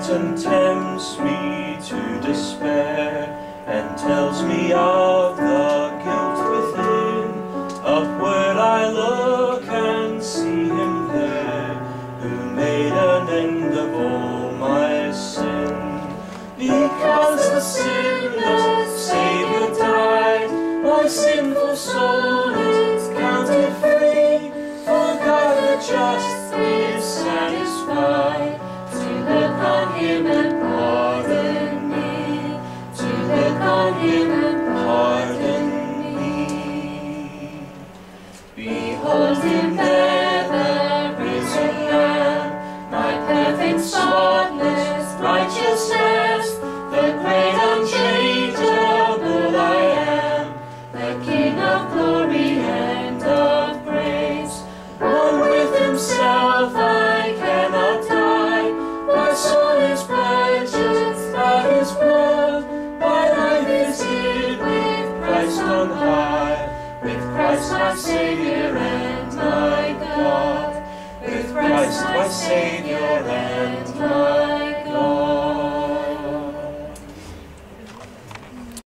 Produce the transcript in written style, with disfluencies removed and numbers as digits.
Satan tempts me to despair and tells me of the guilt within. Upward I look and see him there, who made an end of all my sin. Because the sinless Saviour died, my sinful soul is counted free, for God the just is satisfied to look on him and pardon me, to look on him and pardon me. Behold him there, the risen Lamb, my perfect, spotless righteousness, the great unchangeable I am, the King of glory and of grace. One with himself I cannot die, my soul is purchased by his blood, my life is hid with Christ on high, with Christ my Saviour and my God, with Christ my Saviour and my